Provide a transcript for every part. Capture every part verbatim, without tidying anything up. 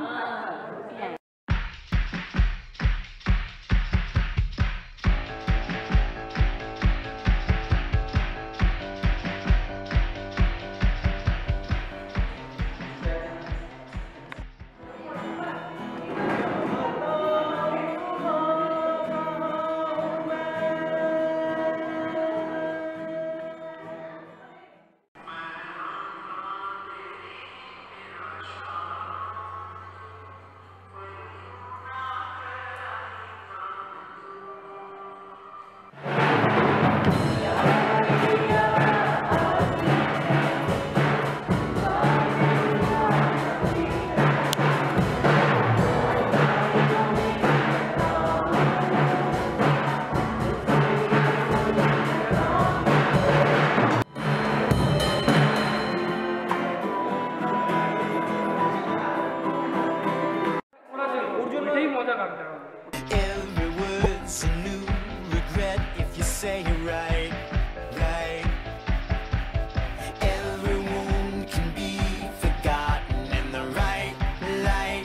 Every word's a new regret if you say it right, right. Every wound can be forgotten in the right light.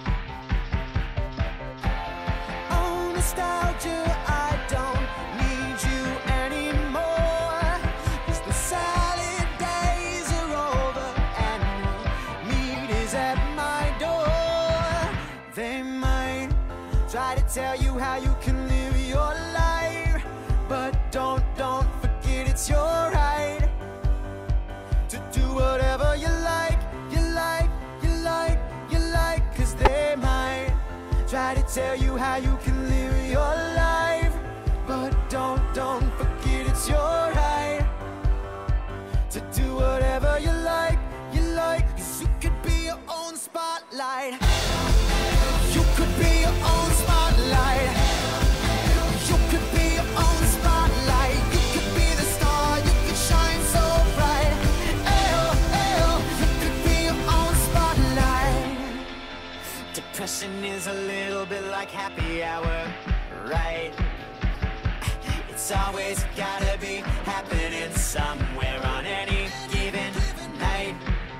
Oh, nostalgia, I don't need you anymore, 'cause the salad days are over and meat is at my door. They might try to tell you how you can live your life, but don't, don't forget it's your right to do whatever you like, you like, you like, you like. 'Cause they might try to tell you how you can live your life, but don't, don't forget it's your right to do whatever you like, you like. 'Cause you could be your own spotlight. You could be your own spotlight. You could be your own spotlight. You could be the star. You could shine so bright. Ayo, ayo. You could be your own spotlight. Depression is a little bit like happy hour, right? It's always gotta be happening somewhere on any given night.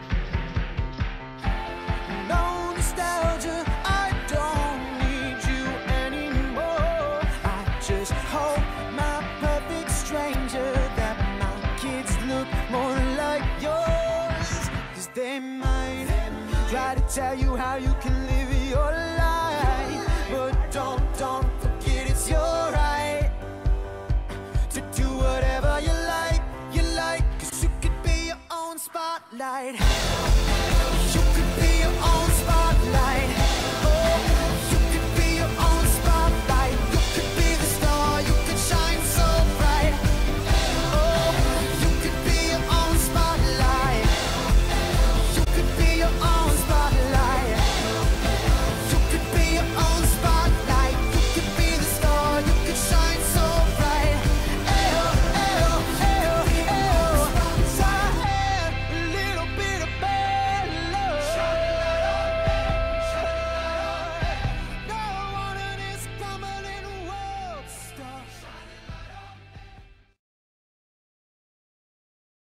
No nostalgia, I don't need you anymore. I just hope, my perfect stranger, that my kids look more like yours. 'Cause they might try to tell you how you can live your life, but don't, don't forget it's your right to do whatever you like, you like. 'Cause you could be your own spotlight. You could be your own spotlight.